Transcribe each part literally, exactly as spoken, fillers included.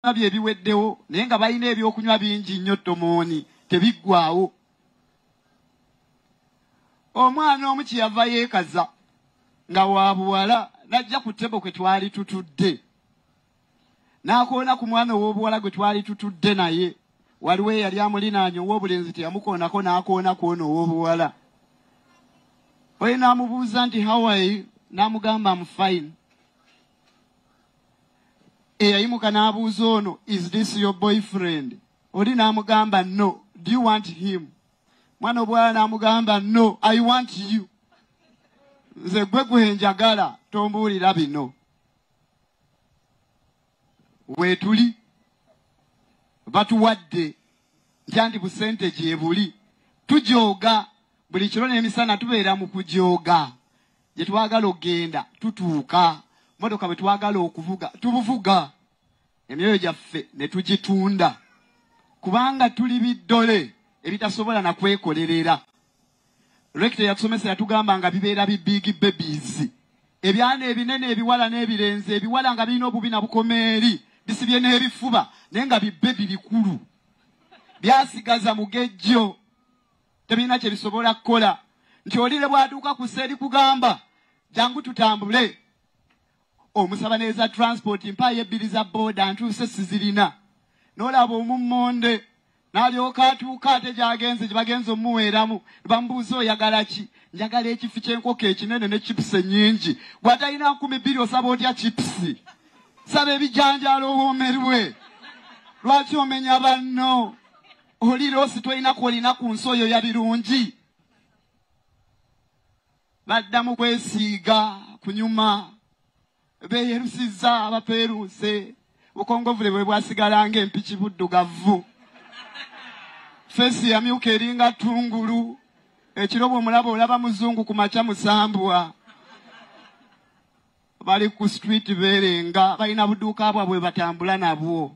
bye ebiweddewo naye nga balina ebyokunywa bingi nnyo tomooni tebiggwaawo. Omwana omu kyeyava yeekaza nga wa buwala najja ku ttebo kwe twali tutudde. N'akoona ku mwana ow'obuwala gwe twali tutudde naye. Waliwo eyali amulinaanye ow'obulenzi teyamukoonako n'akoona kw'ono ow'obuwala. Oyo n'amubuuza nti how are you? N'amugamba I'm fine. Eyayimuka n'abuuza ono, is this your boyfriend? Oli n'amugamba no. Do you want him? Mwana obwala n'amugamba no, I want you. Nze gwe gwe njagala tombuulira bino. Weetuli batuwadde nti busente gye buli. Tujooga buli kiro n'emisana tubeera mu kujooga. Gye twagala okgenda tutuuka. Motoka bwe twagala okuvuga tubuvuga. Emyoyo gyaffe ne tugitunda. Kubanga tuli biddole ebitasobola na kwekolerera. Rector yatusomesa yatugamba nga bibeera bi big babies. Ebyana ebinene ebiwala n'ebirenze ebiwala nga birina obubi na bukomeeri bisibye n'ebifuba naye nga bibbebi bikulu. Byasigaza mugejjo. Tebirina kye bisobola kukola. Nti olire bw'atuuka ku sseeri kugamba jangu tutambule. Omusaba neza transport mpaayo ebbiri za booda ntuuse sizirina. N'olaba omummonde n'alyoka atuuka ate gy'agenze gye bagenze omuweeramu bamubuuza oyagala ki? Njagala ekifi ky'enkoko ekinene ne chipusi ennyingi. Bw'atalina nkumi bbiri osaba otya chipusi? Saba ebijanjaalo woomerwe. Lwaki omenya banno? Oli loosi tolina kwolina ku nsi oyo ya birungi. Baddamu kwesiiga kunyuma. Beeyerusizza abapeeruse. Bukongovule bwe bwasigala ng'empiki buddugavu. Fesi yamyuka eringa ttungulu. Ekiro bw'omulaba olaba muzungu ku makya musambwa. Bali ku street beerenga balina budduuka bwabwe batambula nabwo.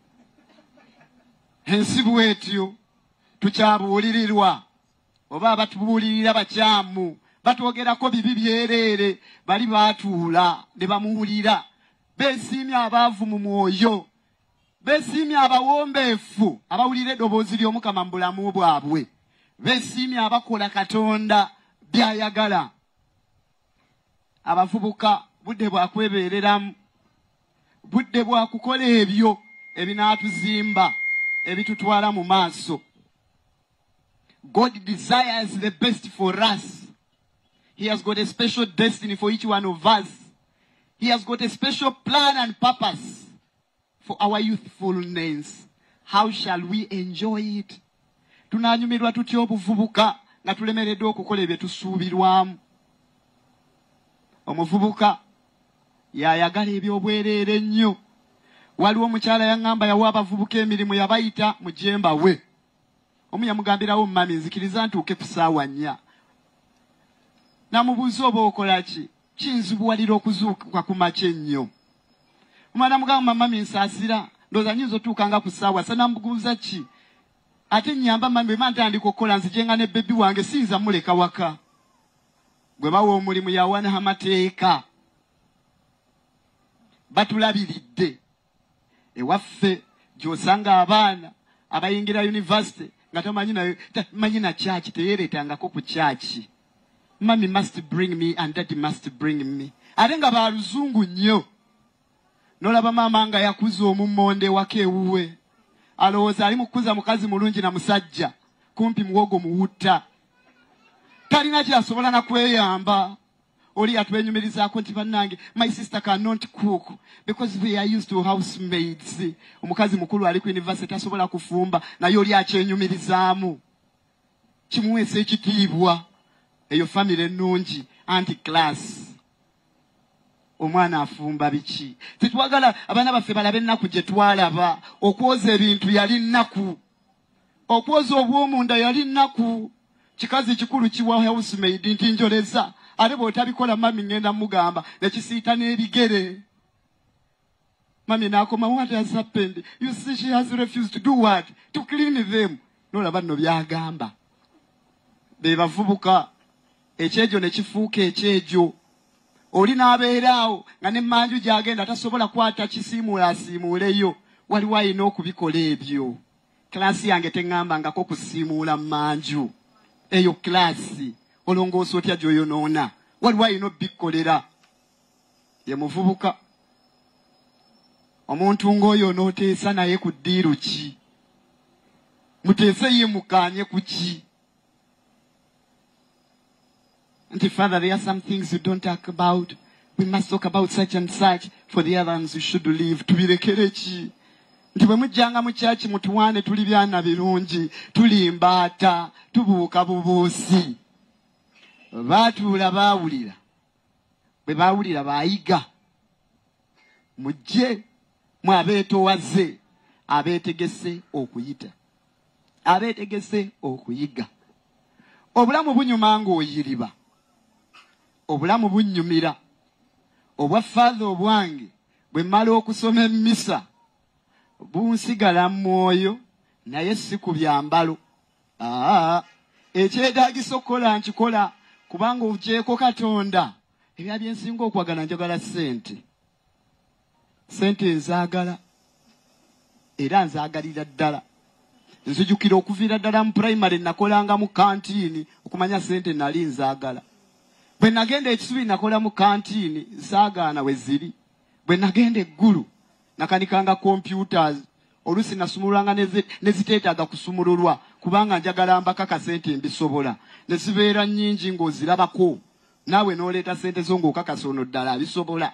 Ensi bw'etyo tukyabuulirirwa. Oba abatubuulirira bakyamu batwogerako bibi byereere bali baatuula ne bamuwulira. Beesiimye abaavu mu mwoyo. Beesiimye abawombeefu abawulira eddoboozi ly'Omukama mu bulamu bwabwe. Beesiimye abakola Katonda by'ayagala. Abavubuka budde bwa kwebeereramu. Budde bwa kukola ebyo ebinaatuzimba ebitutwala mu maaso. God desires the best for us. He has got a special destiny for each one of us. He has got a special plan and purpose for our youthfulness. How shall we enjoy it? Tunanyumirwa tutya obuvubuka nga tulemereddwa okukola ebye tusuubirwamu. Omuvubuka yayagala ebyobwereere nnyo. Waliwo omukyala yaŋŋamba yawa abavubuka emirimu yabayita mu jemba we. Omu yamugambirawo mami nzikiriza ntuuke ku ssaawa nnya. Namubuuza oba okola ki? Kinzibuwalira okuzuuka ku makya ennyo. Omwana mugamba mami nsaasira ndowooza nnyinza otuukanga ku ssaawa sa namubuuza ki? Ate nnyamba mami bwe ntandika okukola nzijenga ne bbebi wange siyinza muleka waka. Gwe bawa omulimu yawana amateeka. Batulabiridde. Ewaffe gy'osanga abaana abayingira university nga tamanyi na tamanyi na church teyereetangako ku church. Mommy must bring me and daddy must bring me. Ate nga baluzungu nnyo. N'olaba maama nga yakuza omummonde waka ewuwe. Alowooza ali mu kukuza mukazi mulungi na musajja kumpi muwogo muwutta. Talina kyasobola na kweyamba. Oli atwenyumirizaako nti bannange my sister cannot cook because we are used to housemaids. Omukazi mukulu ali ku university tasobola kufumba naye oli akyenyumirizaamu. Kimuweesa ekitiibwa. Eyo family ennungi anti class. Omwana afumba biki? Titwagala abaana baffe balabe ennaku gye twalaba. Okwoza ebintu yali nnaku. Okwoza obw'omunda yali nnaku. Kikazi kikulu kiwa housemaid nti njoleza. Ate bw'otabikola mami ngenda mugamba ne kisiita n'ebigere. Mami n'akoma, what has happened? You see she has refused to do what? To clean them. N'olaba nno byagamba. Be bavubuka. Ekyejo ne kifuuka ekyejo. Oli n'abeeraawo nga n'emmanju gy'agenda tasobola kwata kisiimuula asiimuuleyo. waliwo alina okubikola ebyo. Klasi yange teŋŋamba ngako kusiimuula manju. Eyo klasi olongoosa otya gy'oyonoona. Waliwo alina obbikolera. Ye muvubuka. Omuntu ng'oyo n'oteesa naye ku ddiiru ki? Muteese ye mukaanye ku ki? Nti Father, there are some things you don't talk about. We must talk about such and such. For the other ones you should leave. Tubirekere ki? Nti bwe mujjanga mu kyaki mutuwane tuli byana birungi, tuli mbaata, tubuuka bubuusi. Baatuula baawulira. Bwe baawulira baayiga. Mujje mu abeetoowaze, abeetegese okuyita. Abeetegese okuyiga. Obulamu bunyuma ng'oyiriba. Obulamu bunnyumira. Obwa Father obwange bwe mmala okusoma emmisa bunsigala mwoyo naye si ku byambalo. Aa, ekyetaagisa okukola nkikola kubanga ogyeko Katonda. Ebya byensinga okwagala njagala ssente. Ssente nzaagala era nzaagalira ddala. Nzijukira okuviira ddala mu primary nakolanga mu kantiini okumanya ssente nali nzaagala. Bwe nagenda ekisubi nakola mu kantiini nsaagaana we ziri. Bwe nagenda eggulu nakanikanga computers oluusi nasumulwanga ne ziteetaaga kusumululwa kubanga njagala mbakaka ssente mbisobola. Ne zibeera nnyingi ng'ozirabako naawe n'oleeta ssente zo ng'okakasa ono ddala abisobola.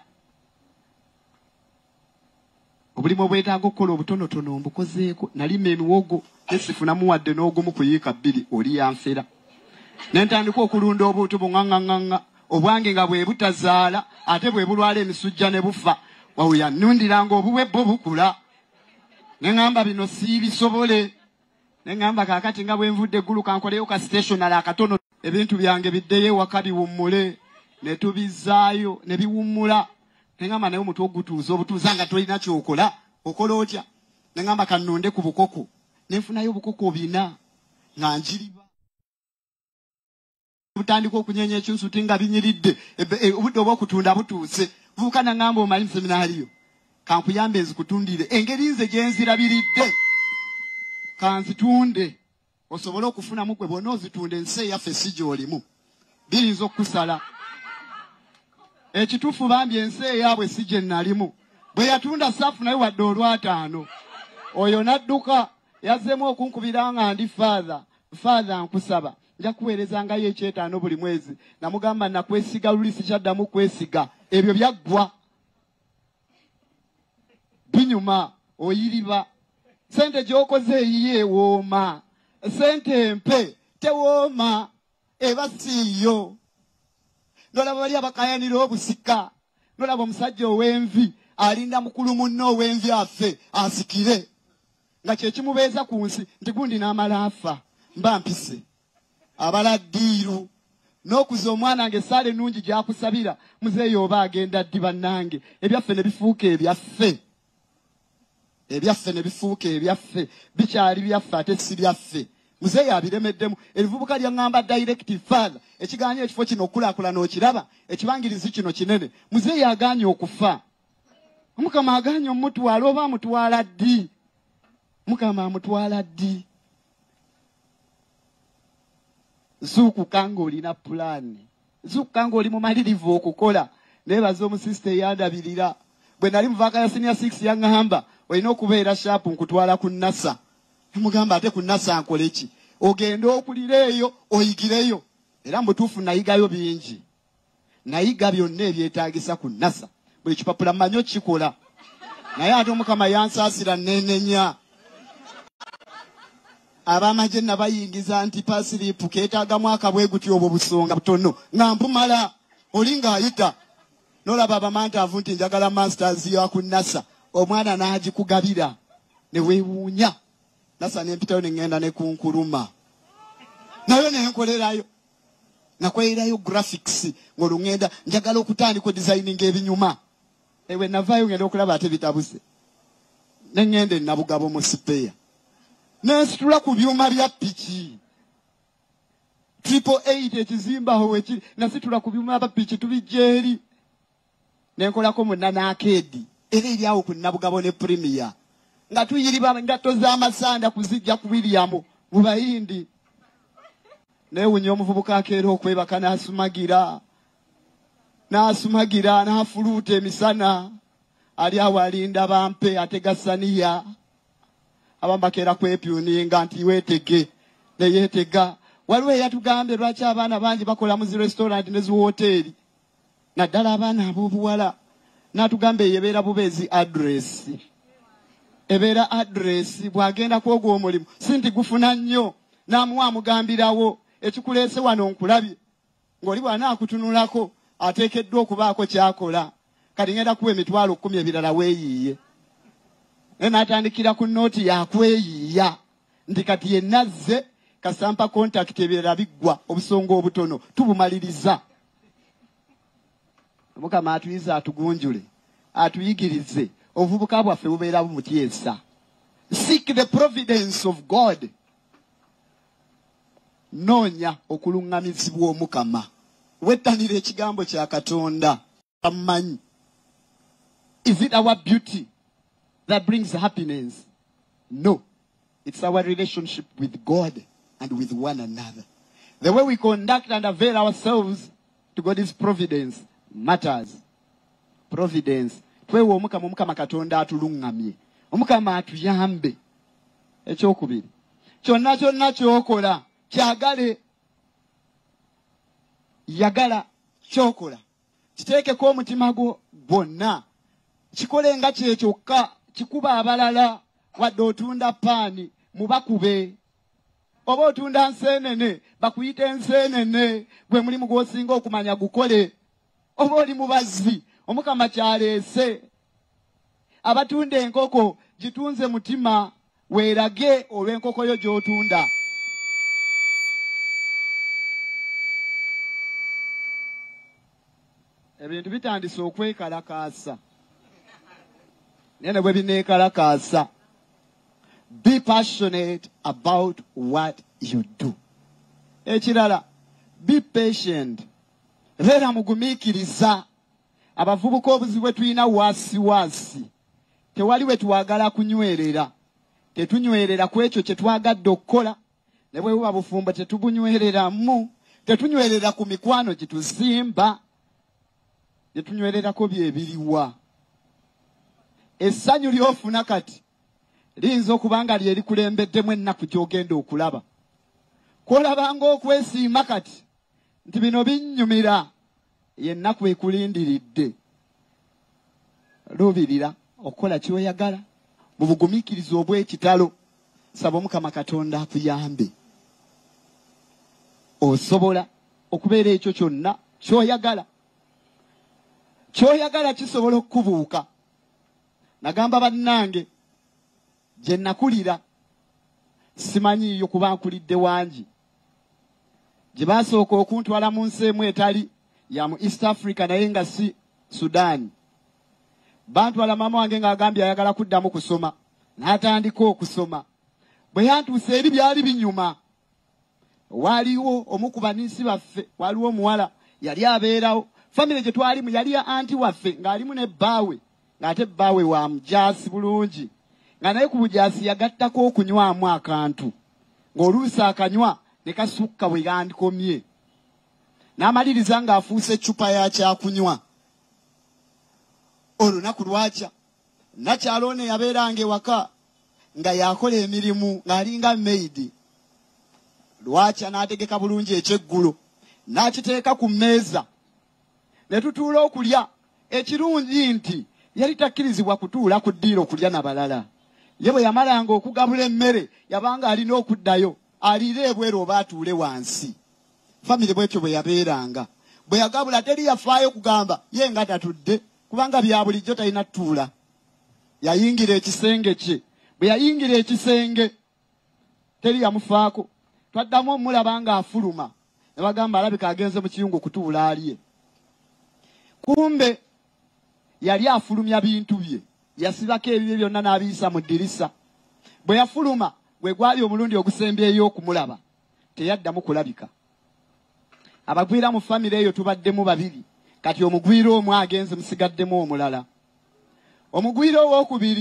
Obulimu obwetaaga okukola obutonotono mbukozeeko. Nalima emiwogo nesifunamu wadde n'ogumu ku yiika bbiri oli yanfera. Ne ntandika okulunda obuutu buŋŋaŋŋaŋŋa obwange nga bwe butazaala ate bwe bulwala emisujja ne bufa. Wawuya nnundiranga obuwe bwo bukula. Ne ŋŋamba bino siibisobole. Ne ŋŋamba kaakati nga bwe nvudde eggulu kankoleyo ka stationary akatono ebintu byange biddeyo ewaka biwummule. Ne tubizzaayo ne biwummula. Ne ŋŋamba naye omutwe ogutuuza obutuuza nga tolina kyokola okola otya? Ne ŋŋamba kannonde ku bukoko. Ne nfunayo obukoko bina nga njiriba. Butandika okunyenya ekyusuti nga binyiridde obudde obw'okutunda butuuse. Vuuka na ŋŋamba omanyi seminaariyo. Kankuyambe nzikutundire engeri nze gye nzirabiridde. Kanzitunde osobole okufunamu gwe bwonna ozitunda ensi eyaffe si gy'olimu. Biyinza okukusala. Ekituufu bambi ensi eyaabwe si gye nalimu. Bwe yatunda saafu naye wadde olwataano. Oyo n'adduka yazzeemu okunkubira nga ndi Father. Father nkusaba. Nja kuweerezangayo ekyetaano buli mwezi. Namugamba nakwesiga luli sikyaddamu kwesiga. Ebyo byaggwa. Binyuma oyiriba. Sente gy'okoze eyiye ewooma. Sente empe tewooma. Eba siiyo. Nolaba bali abakayanira obusika. Nolaba omusajja ow'envi alinda mukulu munno ow'envi affe asikire. Nga kye kimubeeza ku nsi nti gundi n'amala afa. Mba mpise. Abaladdiiru. N'okuza omwana nge essaala ennungi gy'akusabira muzeeyo oba agenda ddi bannange. Ebyaffe ne bifuuka ebyaffe. Ebyaffe ne bifuuka ebyaffe. Bikyali byaffe ate si byaffe. Muzeeyo abiremeddemu. Erivubuka lyaŋŋamba directive Father. Ekigaanye ekifo kino okulaakulana okiraba. Ekibangirizi kino kinene. Muzeeyo agaanye okufa. Mukama agaanye omutwala oba amutwala ddi. Mukama amutwala ddi. Zuukuka ng'olina pulaani. Zuukuka ng'oli mumalirivu okukola. Neebaza omusisita eyandabirira. Bwe nali mu vaaka ya senior six yaŋŋamba olina okubeera shaapu nkutwala ku NASA. Mugamba ate ku NASA nkole ki? Ogenda okulira eyo oyigireyo. Era mbutuufu nayigayo bingi. Nayiga byonna ebyetaagisa ku NASA. Buli kipapula mmanyi kikola. Naye ate Omukama yansaasira nenenya. Abamagye nabayingiza nti pasiripu keetaaga mwaka bwe guti obwo busonga butono. Nga mpumala oli ng'ayita. Nolaba abamantaavu nti njagala masters ya ku NASA. Omwana n'agikugabira ne weewuunya. NASA n'empitayo ne ngenda ne kunkuluma. Nayo ne nkolerayo. Nakolerayo graphics ng'olungenda njagala okutandika designing ebinyuma. Ewe navaayo ngenda okulaba ate bitabuse. Ne ngende nabugabo mu sipeya. Nesitula ku byuma bya piki. Triple eight ekizimba awo ekiri. Nasitula ku byuma bya piki tubijjeeri. Nenkolako munna n'akeedi. Era eri awo ku nabugabo ne premier. nga tuyiriba ngatto z'amasanda kuzijja ku William mu Bayindi. Newunya omuvubuka akeera okwebaka n'asumagira n'asumagira n'afuluuta emisana ali awalinda bampe ategasaniya abambakeera kwepyuninga nti weetege neyeetega. Waliwo eyatugambye lwaki abaana bangi bakola mu zi restaurant ne zi hoteeri naddala abaana ab'obuwala n'atugamba eyebeera bubeezi address ebeera address bw'agenda kwogwa omulimu si nti gufuna nnyo n'amuwa amugambirawo ekikuleese wano nkulabye ng'oli bw'anaakutunulako ateekeddwa okubaako kyakola kati ngenda kuwa emitwalo kkumi ebirala weeyiiye naye n'atandikira ku nooti yakweyiiya nti kati ye nazze kasampa contact ebirala biggwa obusonga obutono tubumaliriza. Mukama atuyize atugunjule atuyigirize obuvubuka bwaffe bubeera bumutyesa. Seek the providence of God. Noonya okuluŋŋamizibwa omukama. Wettanira ekigambo kya Katonda amanyi. Is it our beauty that brings happiness? No. It's our relationship with God and with one another. The way we conduct and avail ourselves to God's providence matters. Providence. Twewe omukama omukama Katonda atuluŋŋamye. Omukama atuyambe. Ekyokubiri. Kyonna kyonna kyokola kyagale. Yagala kyokola. Kiteekeko omutima gwo gwonna. Kikole nga kye kyokka kikuba abalala wadde otunda paani mubakube. Oba otunda nseenene bakuyita enseenene gwe mulimu gw'osinga okumanya gukole. Oba oli mubazzi omukama kyaleese. Abatunda enkoko gitunze mutima weerage olw'enkoko yo gy'otunda. Ebintu bitandise okwekalakaasa. Nene bwe bineekalakaasa. Be passionate about what you do. Ekirala, be patient. Beera mugumiikiriza. Abavubuka obuzibu bwe tulina waasi waasi. Tewali we twagala kunywerera. Tetunywerera ku ekyo kye twagadde okukola. Ne bwe buba bufumbo tetubunywereramu. Tetunywerera ku mikwano gye tuzimba. Gye tunywererako bye biriwa. Essanyu ly'ofuna kati liyinza okuba nga lye likulembeddemu ennaku gy'ogenda okulaba. Kw'olabanga okwesiima kati nti bino binnyumira yennaku ekulindiridde. Luubirira okukola ky'oyagala mu bugumiikiriza obw'ekitalo. Saba Omukama Katonda akuyambe. Osobola okubeera ekyo kyonna ky'oyagala. Ky'oyagala kisobola okukubuuka. Nagamba bannange gye nakulira simanyiiyo kuba nkulidde wangi. Gye baasooka okuntwala mu nsi emu etali ya mu East Africa naye nga si Sudan. Bantwala maama wange ng'agambye ayagala kuddamu kusoma. N'atandika okusoma. Bwe yantuuse eri byali binyuma. Waaliwo omu ku baniisi baffe, waliwo omuwala yali abeerawo. Famire gye twalimu yali ya anti waffe ng'alimu ne bbaawe. Ng'ate bbaawe wa mujaasi bulungi. Nga naye ku bujaasi yagattako okunywamu akantu. Ng'oluusi akanywa ne kasukka bwe yandikomye. N'amaliriza ng'afuuse eccupa ya kyakunywa. Olunaku lwakya nakyalo ono yabeeranga ewaka nga yakola emirimu ng'alinga maidi. Lwakya n'ategeka bulungi ekyeggulo n'akiteeka ku mmeeza. Ne tutuula okulya. Ekirungi nti yali takkirizibwa kutuula ku ddiiro okulya n'abalala. Ye bwe yamalanga okugabula emmere yabanga alina okuddayo aliire ebweru oba atuule wansi. Famire bwetyo bwe yabeeranga. Bwe yagabula teri yafaayo kugamba ye nga tatudde kubanga bya bulijjo talina tuula. Yayingira ekisenge kye. Bwe yayingira ekisenge teri yamufaako. Twaddamu omulaba nga afuluma. Ne bagamba alabika agenze mu kiyungu kutuula alye. Kumbe yali afulumya bintu bye. Yasibako ebibye byonna n'abiyisa mu ddirisa. Bwe yafuluma gwe gwali omulundi ogusembyeyo okumulaba. Teyaddamu kulabika. Abagwira mu famire eyo tubaddemu babiri. Kati omugwira omu agenze musigaddemu omulala. Omugwira ow'okubiri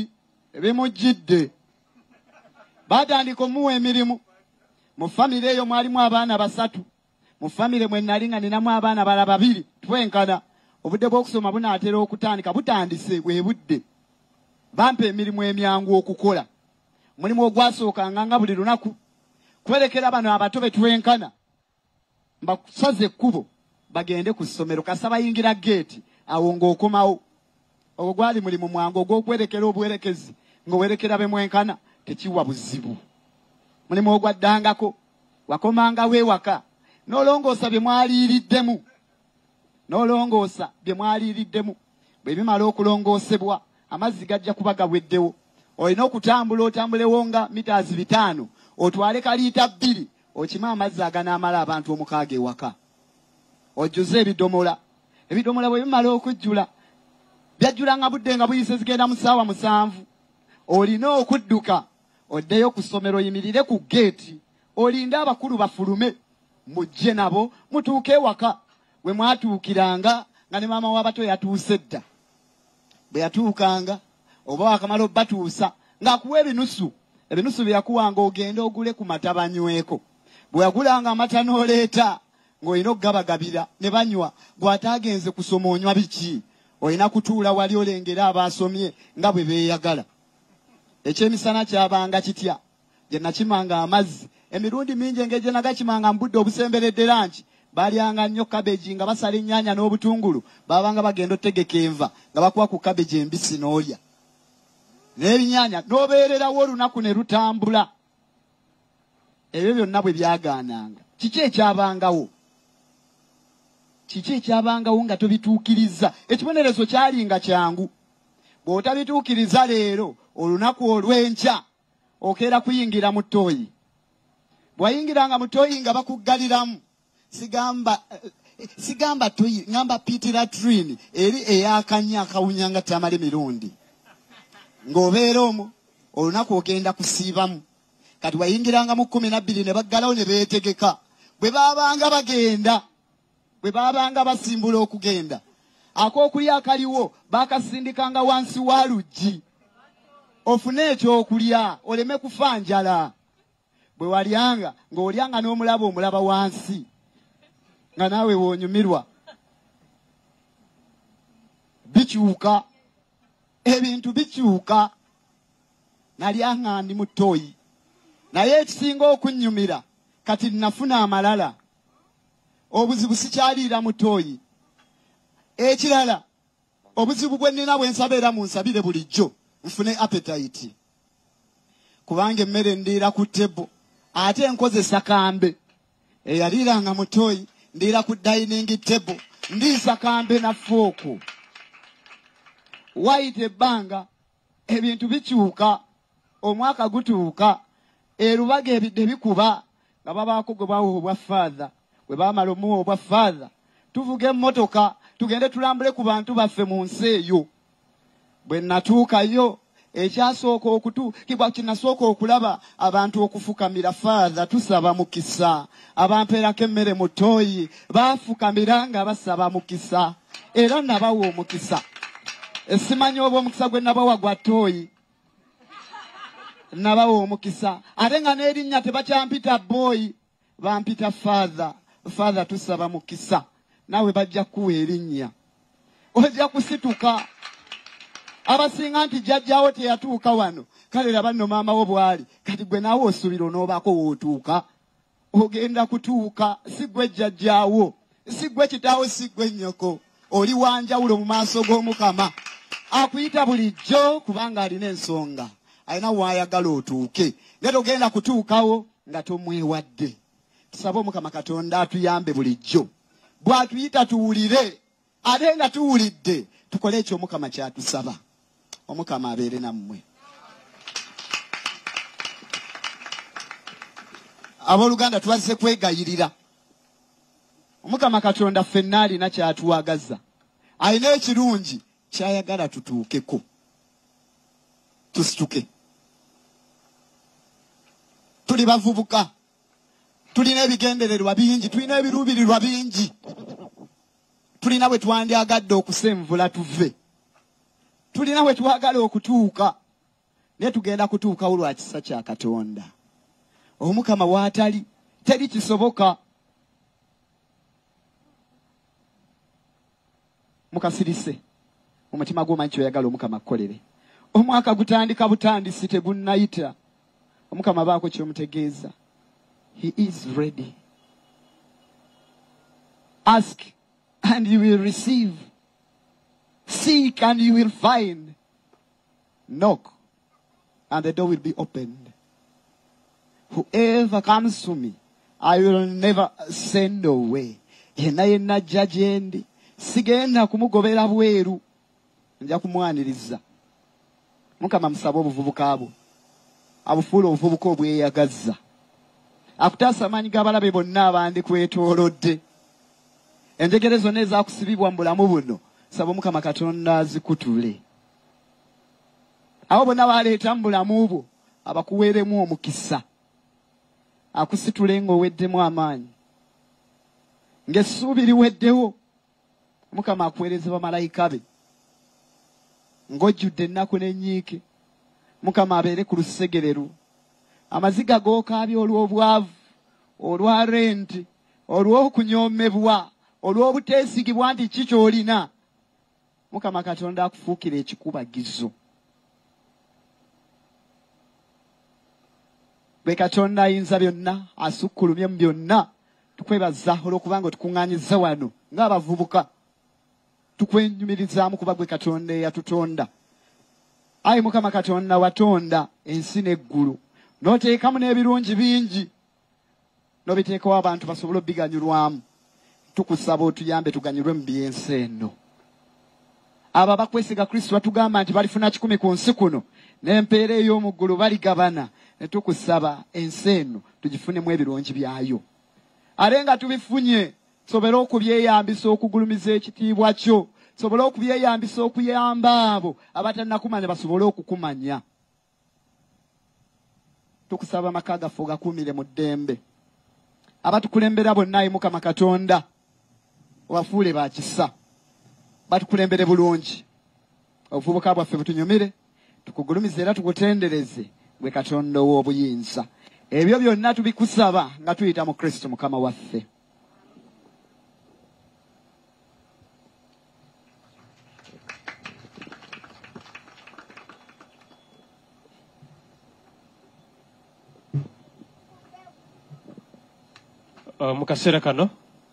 ebimujjidde batandika omuwa emirimu. Mu famire eyo mwalimu abaana basatu. Mu famire mwe nali nga ninamu abaana bala babiri twenkana. Obudde bw'okusoma bunaatera okutandika butandise bwe budde. Bampa emirimu emyangu okukola. Mulimu ogwasooka nga buli lunaku kwerekera bano abato be twenkana mbakusaze ekkubo bagende ku ssomero kasaba yingira gate awo ng'okomawo. Ogwo gwali mulimu mwangu ogw'okwerekera obuwerekezi ng'owerekera be mwenkana tekiwa buzibu. Mulimu ogwaddangako wakomanga weewaka n'olongoosa bye mwaliiriddemu n'olongoosa bye mwaliiriddemu bwe bimala okulongoosebwa amazzi gajja kuba gaweddewo. Olina okutambula otambulewo nga mitaazi bitaano otwale kaliita bbiri okima amazzi aganaamala abantu omukaaga ewaka. Ojjuze ebidomola. Ebidomola bwe bimala okujjula byajjula nga budde nga buyise zigenda mu ssaawa musanvu. Olina okudduka oddeyo ku ssomero oyimirire ku geeti olinde abakulu bafulume mujje nabo mutuuke ewaka. Bwe mwatuukiranga nga ne maama w'abato yatuuse dda. Bwe yatuukanga oba wakamala obbatuusa ng'akuwa ebinusu. Ebinusu bye yakuwanga ogenda ogule ku mata banyweko. Bwe yagulanga amata n'oleeta ng'olina okugabagabira ne banywa. Bw'ataagenze kusoma onywa biki? Olina kutuula wali olengera abaasomye nga bwe beeyagala. Ekyemisana kyabanga kitya. Gye nakimanga amazzi. Emirundi mingi engeri gye nagakimanga mu budde obusemberedde lanki. Balyanga nnyo kabeji nga basala ennyaanya n'obutungulu. Baabanga bagenda otegeka enva nga bakuwa ku kabeji embisi n'olya. N'ebinyaanya n'obeererawo olunaku ne lutambula. Ebyo byonna bwe byagaananga. Kiki ekyabangawo? Kiki ekyabangawo nga tobituukiriza? Ekibonerezo kyali nga kyangu. Bw'otabituukiriza leero olunaku olw'enkya okeera kuyingira mu ttooyi. Bw'ayingiranga mu ttooyi nga bakuggaliramu sigamba sigamba ttooyi ngamba piitira trini eri eyakanya akawunya nga tamale mirundi. Ng'obeera omwo olunaku ogenda kusiibamu. Kati wayingiranga mu kkumi na bbiri ne baggalawo ne beetegeka. Bwe baabanga bagenda bwe baabanga basimbula okugenda ak'okulya akaliwo baakasindikanga wansi wa luggi ofune ekyokulya oleme kufa njala. Bwe walyanga ng'olyanga n'omulaba omulaba wansi nga naawe woonyumirwa. Bikyuka ebintu bikyuka. Nalyanga ndi mu ttooyi naye ekisinga okunnyumira kati nafuna amalala. Obuzibu sikyaliira mu ttooyi. Ekirala obuzibu bwe nnina bwe nsabeera mu nsabire bulijjo nfune appetite. Kubanga emmere ndiira ku ttebo ate nkozesa kambe. Eyaliiranga mu ttooyi ndiira ku dining table ndiisa kambe na fooko. Wayita ebbanga ebintu bikyuka. Omwaka gutuuka erubaga ebidde bikuba nga babaako gwe bawa obwa faatha. Bwe baamala omuwa obwa faatha tuvuga emmotoka tugende tulambule ku bantu baffe mu nsi eyo. Bwe natuukayo ekyasooka okutuukibwa kinasooka okulaba abantu okufukamira faatha tusaba mukisa. Abampeerako emmere mu ttooyi baafukamira nga basaba mukisa era nabawa omukisa. Esimanyi oba omukisa gwe nabawa gwa ttooyi. Nabawa omukisa ate nga n'erinnya tebakyampita boy bampita faatha. Faatha tusaba mukisa. Nawe bajja kuwa erinnya ojja kusituka. Abasinga nti jjajjaawo teyatuuka wano kale laba nno maama wo bw'ali. Kati gwe naawe osuubira onoobaako wootuuka. Ogenda kutuuka si gwe jjajjaawo si gwe kitaawo si gwe nnyoko. Oli wanjawulo mu maaso g'Omukama. Akuyita bulijjo kubanga alina ensonga. Alina waayagala otuuke. Nga togenda kutuukawo nga tomwewadde. Tusabe Omukama Katonda atuyambe bulijjo. Bw'atuyita tuwulire ate nga tuwulidde tukole ekyo Omukama kyatusaba. Omukama abeere nammwe. Abooluganda tubazze kwegayirira. Omukama Katonda ffenna alina kyatuwagaza. Alina ekirungi kyayagala tutuukeko. Tusituke. Tuli bavubuka. Tulina ebigendererwa bingi. Tulina ebiruubirirwa bingi. Tulina bwe twandyagadde okusenvula tuve. Tulina bwe twagala okutuuka. ne tugenda kutuuka olwa kisa kya Katonda. Omukama waatali teri kisoboka. Mukasirise omutima gw'omanyi kyoyagala omukama akkolere. Omwaka gutandika butandisi tegunnayita. Omukama baako kyomutegeeza. He is ready. Ask and you will receive. Seek and you will find. Knock and the door will be opened. Whoever comes to me, I will never send away. Yenna yenna ajja gye ndi sigenda kumugobera bweru, nja kumwaniriza. Mukama musaba obuvubuka abo abufuula obuvubuka obweyagazza, akutaasa amaanyi g'abalabe bonna abandi kwetoolodde. Enjegere zonna ezaakusibibwa mu bulamu buno, saba Mukama Katonda azikutule. Abo bonna baleeta mu bulamu bwo abakuweeremu omukisa, akusitule ng'oweddemu amaanyi. Ng'essuubi liweddewo, Mukama akuweereze bamalayika be ng'ojjudde ennaku n'ennyiike. Mukama abeere ku lusegereru, amaziga g'okaabye olw'obwavu, olwa renti, olw'okunyoomebwa, olw'obuteesigibwa nti ki ky'olina. Mukama Katonda akufuukira ekikubagizo. Bwe Katonda ayinza byonna, asukkulumye mu byonna, tukwebaza olw'okubanga otukuŋŋaanyizza wano ng'abavubuka. Tukwenyumirizaamu kuba gwe Katonda eyatutonda. Ayi Mukama Katonda watonda ensi n'eggulu, n'oteekamu n'ebirungi bingi, n'obiteekawo abantu basobole obbiganyulwamu. Tukusaba otuyambe tuganyulwe mu by'ensi eno. Abo abakwesiga Kristo batugamba nti balifuna kikumi ku nsi kuno, n'empeera ey'omu ggulu baligabana. Ne tukusaba ensi eno tugifunemu ebirungi byayo. Ale nga tubifunye, sobole okubyeyambisa okugulumiza ekitiibwa kyo, sobole okubyeyambisa okuyamba abo abatannakumanya basobole okukumanya. Tukusaba amaka gaffe ogakuumire mu ddembe. Abatukulembera bonna Ayi Mukama Katonda obafuule ba kisa, batukulembere bulungi. Obuvubuka bwaffe butunyumire, tukugulumize era tukutendereze gwe Katonda ow'obuyinza. Ebyo byonna tubikusaba nga tuyita mu Kristo Mukama waffe. Uh, mu kaseera kano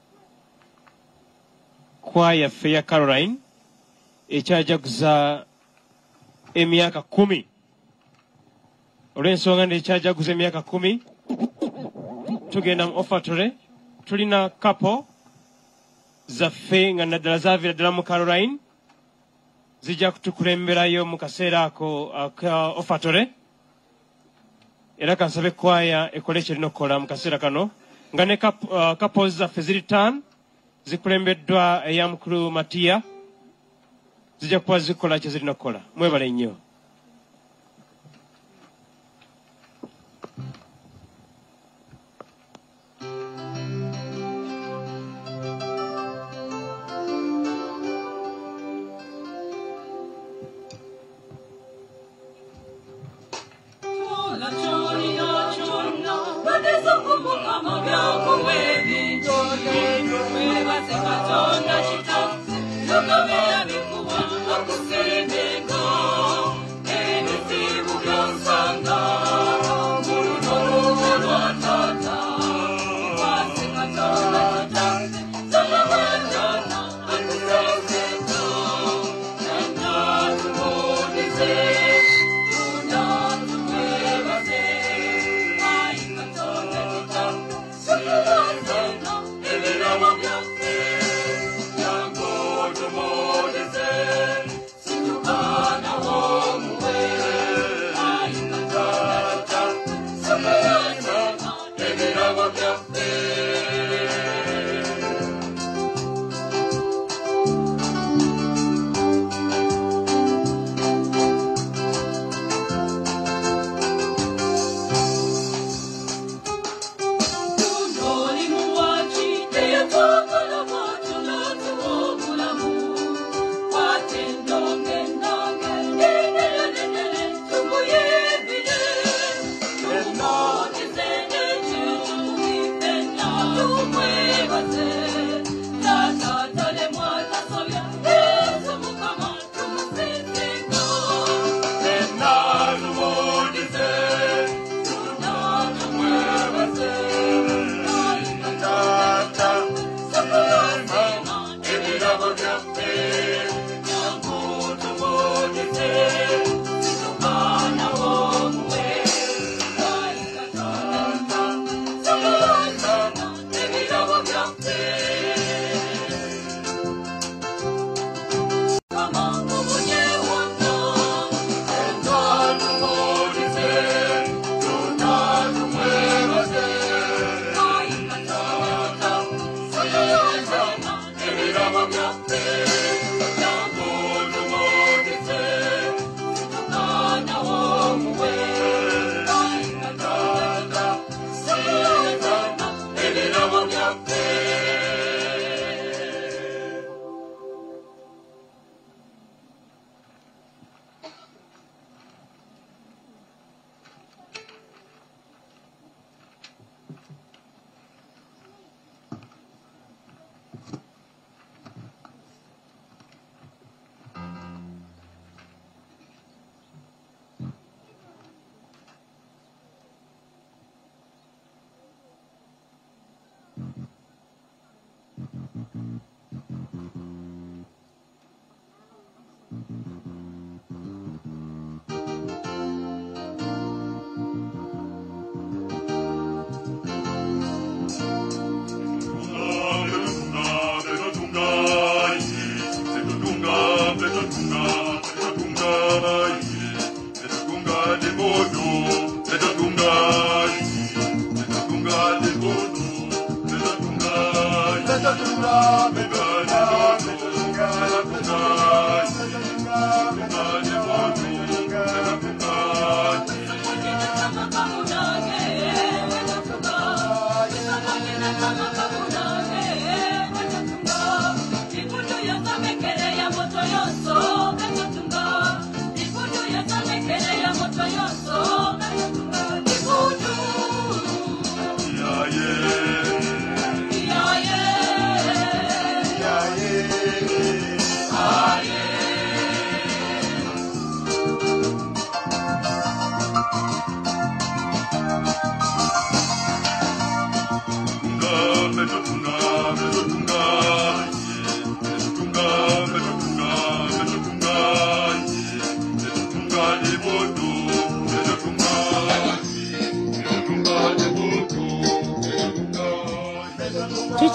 kwaya yaffe ya Caroline ekyajaguza emyaka kumi. Olw'ensonga nti ekyajaguza emyaka kumi, tugenda mu offertory. Tulina couple zaffe nga naddala zaavira ddala mu Caroline zijja kutukulemberayo mu kaseera ako aka offertory. Era kansabe kwaya ekole kyerina okukola mu kaseera kano, nga ne couples zaffe ziri ttaano zikulembeddwa eya mukulu Matiya zijja kuba zikola kye zirina okukola. Mwebale nnyo. Look at me, I'm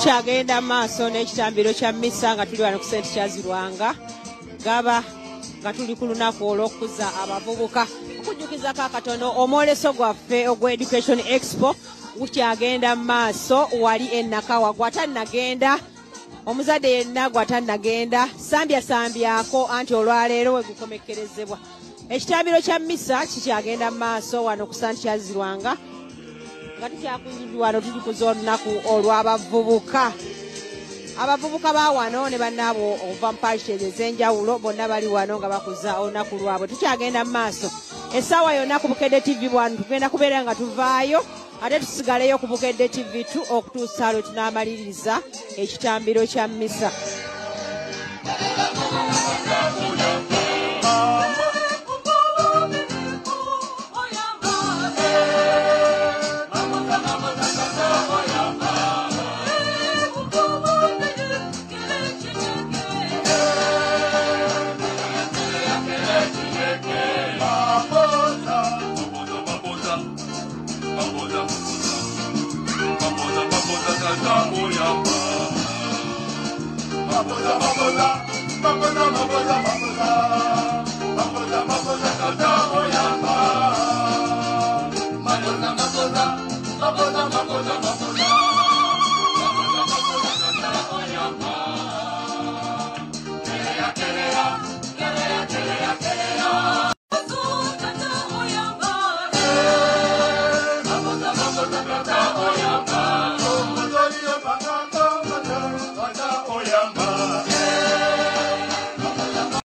tukyagenda maaso n'ekitambiro kya mmisa nga tuli wano ku Saint Charles Lwanga gaba nga tuli ku lunaku olw'okuza abavubuka okujjukizako akatono omwoleso gwaffe ogwa Education Expo gukyagenda maaso wali ennakawa gwatannagenda omuzadde yenna gwatannagenda sambyasambyako anti olwaleero we gukomekkerezebwa ekitambiro kya mmisa kikyagenda maaso wano ku Saint Charles Lwanga nga tukyakuyirirwa wano tuli kuza olunaku olw'abavubuka abavubuka ba wano ne bannaabo okuva mu parishes ez'enjawulo bonna bali wano nga bakuza olunaku lwabwe tukyagenda mu maaso essaawa yonna ku Bukedde T V wano tugenda kubeera nga tuvaayo ate tusigaleyo ku Bukedde T V two okutuusa lwe tunaamaliriza ekitambiro kya mmisa.